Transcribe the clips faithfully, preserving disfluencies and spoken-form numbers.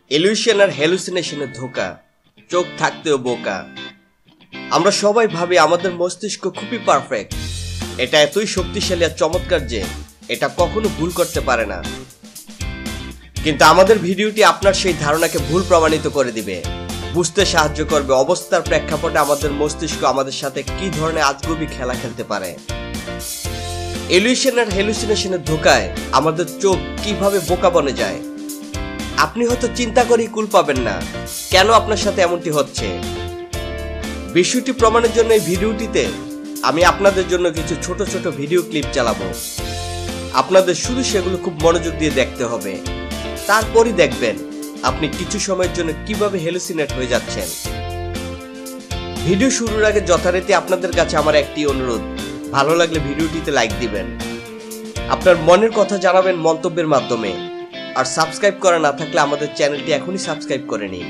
Illusion আর হ্যালুসিনেশনের ধোঁকা, চোখ থাকতেও বোকা। আমরা সবাই ভাবি আমাদের মস্তিষ্ক খুবই পারফেক্ট, এটা এতই শক্তিশালী আর চমৎকার যে এটা কখনো ভুল করতে পারে না। কিন্তু আমাদের ভিডিওটি আপনার সেই ধারণাকে ভুল প্রমাণিত করে দিবে, বুঝতে সাহায্য করবে অবস্থার প্রেক্ষাপটে আমাদের মস্তিষ্ক আমাদের সাথে কি ধরনের আজগুবি খেলা খেলতে পারে। ইলিউশন আর হ্যালুসিনেশনের ধোঁকায় আমাদের চোখ কিভাবে বোকা বনে যায়। আপনি হয়তো চিন্তা করেই কুল পাবেন না কেন আপনার সাথে এমনটি হচ্ছে। বিষয়টি প্রমাণের জন্য এই ভিডিওটিতে আমি আপনাদের জন্য কিছু ছোট ছোট ভিডিও ক্লিপ চালাবো। আপনাদের শুধু সেগুলো খুব মনোযোগ দিয়ে দেখতে হবে, তারপরই দেখবেন আপনি কিছু সময়ের জন্য কিভাবে হ্যালুসিনেট হয়ে যাচ্ছেন। ভিডিও শুরুর আগে যথারীতি আপনাদের কাছে আমার একটি অনুরোধ, ভালো লাগলে ভিডিওটিতে লাইক দিবেন, আপনার মনের কথা জানাবেন মন্তব্যের মাধ্যমে, আর সাবস্ক্রাইব করা না থাকলে আমাদের চ্যানেলটি এখনই সাবস্ক্রাইব করে নিন।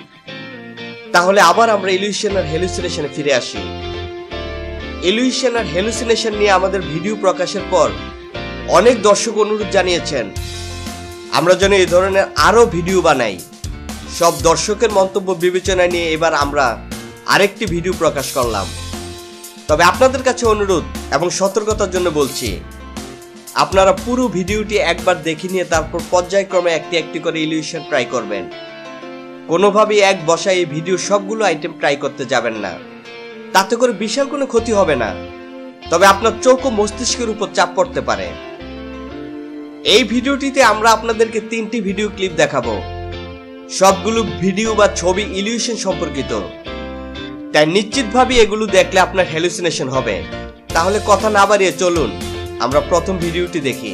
তাহলে আবার আমরা ইলিউশন আর হ্যালুসিনেশনে ফিরে আসি। ইলিউশন আর হ্যালুসিনেশন নিয়ে আমাদের ভিডিও প্রকাশের পর অনেক দর্শক অনুরোধ জানিয়েছেন আমরা যেন এই ধরনের আরো ভিডিও বানাই। সব দর্শকের মন্তব্য বিবেচনায় নিয়ে এবার আমরা আরেকটি ভিডিও প্রকাশ করলাম। তবে আপনাদের কাছে অনুরোধ এবং সতর্কতার জন্য বলছি, আপনারা পুরো ভিডিওটি একবার দেখে নিয়ে তারপর পর্যায়ক্রমে একটি একটি করে ইলিউশন ট্রাই করবেন। কোনোভাবেই এক বসায় এই ভিডিও সবগুলো আইটেম ট্রাই করতে যাবেন না, তাতে করে বিশাল কোনো ক্ষতি হবে না, তবে আপনার চোখ ও মস্তিষ্কের উপর চাপ পড়তে পারে। এই ভিডিওটিতে আমরা আপনাদেরকে তিনটি ভিডিও ক্লিপ দেখাবো, সবগুলো ভিডিও বা ছবি ইলিউশন সম্পর্কিত, তাই নিশ্চিতভাবে এগুলো দেখলে আপনার হ্যালুসিনেশন হবে। তাহলে কথা না বাড়িয়ে চলুন আমরা প্রথম ভিডিওটি দেখি।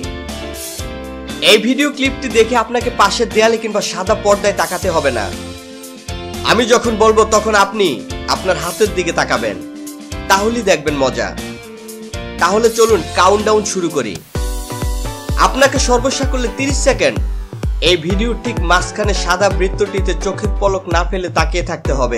এই ভিডিও ক্লিপটি দেখে আপনাকে পাশের দেয়ালে কিংবা সাদা পর্দায় তাকাতে হবে না। আমি যখন বলবো তখন আপনি আপনার হাতের দিকে তাকাবেন, তাহলেই দেখবেন মজা। তাহলে চলুন কাউন্টডাউন শুরু করি। আপনাকে সর্বসাকুল্যে তিরিশ সেকেন্ড এই ভিডিওর ঠিক মাঝখানে সাদা বৃত্তটিতে চোখের পলক না ফেলে তাকিয়ে থাকতে হবে।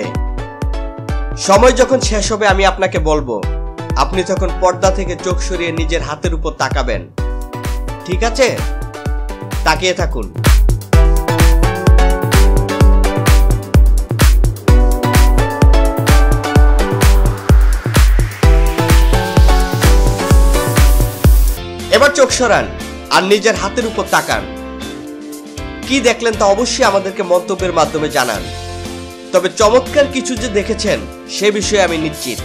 সময় যখন শেষ হবে আমি আপনাকে বলবো, আপনি তখন পর্দা থেকে চোখ সরিয়ে নিজের হাতের উপর তাকাবেন। ঠিক আছে, তাকিয়ে থাকুন। এবার চোখ সরান আর নিজের হাতের উপর তাকান। কি দেখলেন তা অবশ্যই আমাদেরকে মন্তব্যের মাধ্যমে জানান, তবে চমৎকার কিছু যে দেখেছেন সে বিষয়ে আমি নিশ্চিত।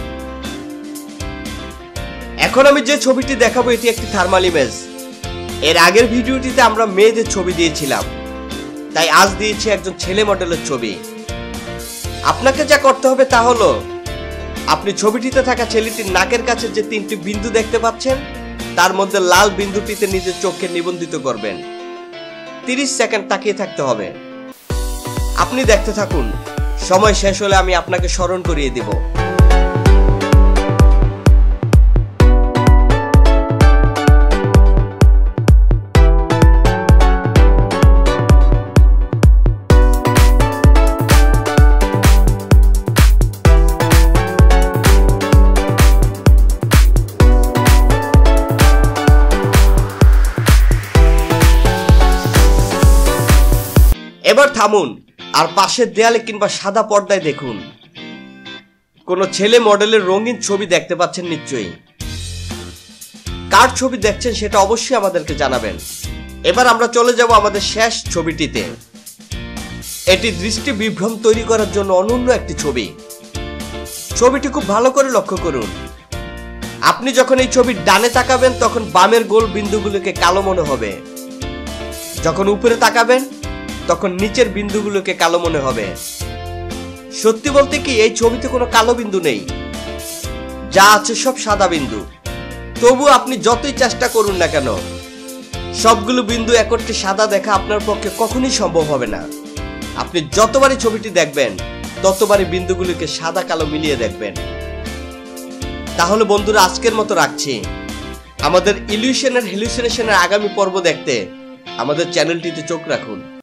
এখন আমি যে ছবিটি দেখাবো এটি একটি থার্মাল ইমেজ। এর আগের ভিডিওটিতে আমরা মেয়েদের ছবি দিয়েছিলাম, তাই আজ দিয়েছি একজন ছেলে মডেলের ছবি। আপনাকে যা করতে হবে তা হলো, আপনি ছবিটিতে থাকা ছেলেটির নাকের কাছে যে তিনটি বিন্দু দেখতে পাচ্ছেন তার মধ্যে লাল বিন্দুটিতে নিজের চোখকে নিবন্ধিত করবেন। তিরিশ সেকেন্ড তাকিয়ে থাকতে হবে। আপনি দেখতে থাকুন, সময় শেষ হলে আমি আপনাকে স্মরণ করিয়ে দিব। এবার থামুন আর পাশের দেয়ালে কিংবা সাদা পর্দায় দেখুন। কোন ছেলে মডেলের রঙিন ছবি দেখতে পাচ্ছেন নিশ্চয়ই। কার ছবি দেখছেন সেটা অবশ্যই আমাদেরকে জানাবেন। এবার আমরা চলে যাব আমাদের শেষ ছবিটিতে। এটি দৃষ্টি বিভ্রম তৈরি করার জন্য অনন্য একটি ছবি। ছবিটি খুব ভালো করে লক্ষ্য করুন। আপনি যখন এই ছবির ডানে তাকাবেন তখন বামের গোল বিন্দুগুলোকে কালো মনে হবে, যখন উপরে তাকাবেন তখন নিচের বিন্দুগুলোকে কালো মনে হবে। সত্যি বলতে কি এই ছবিতে কোনো কালো বিন্দু নেই, যা আছে সব সাদা বিন্দু। তবু আপনি যতই চেষ্টা করুন না কেন সবগুলো বিন্দু একত্রে সাদা দেখা আপনার পক্ষে কখনোই সম্ভব হবে না। আপনি যতবারই ছবিটি দেখবেন ততবারই বিন্দুগুলোকে সাদা কালো মিলিয়ে দেখবেন। তাহলে বন্ধুরা আজকের মতো রাখছি। আমাদের ইলিউশন আর হ্যালুসিনেশনের আগামী পর্ব দেখতে আমাদের চ্যানেলটিতে চোখ রাখুন।